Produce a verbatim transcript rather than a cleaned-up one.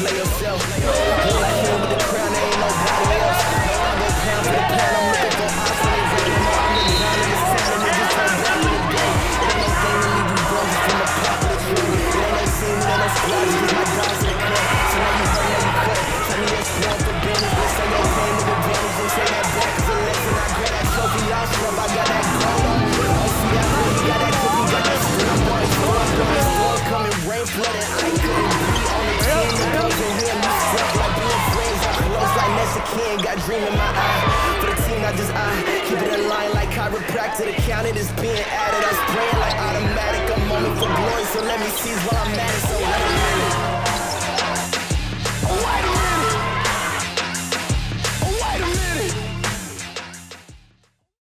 play yourself. Pull like him with the crown, there ain't nobody else. I go pound for the pound, I'm looking for odds when they ready. No, I'm the ground in the sound, and niggas turn back in the day. It ain't no thing to leave you bums from the popular tree. It ain't no scene, it ain't no squad, just my dogs in the club. So now you hurt, now you cut. Tell me that's one for business, let's say your pain with advantage. And say that back is a lesson, I grab that trophy, y'all scrub, I got that gold on. Oh, see, I know you got that cookie, got that street. I'm going to I'm going to coming rain flooding, I couldn't be on the team. The girls in here, me stuck like being friends. I close like Mexican, got dream in my eye. For the team, I just I keep it in line like chiropractor. The count it is being added. I'm spraying like automatic. I'm on it for glory, so let me seize while I'm at it. So let me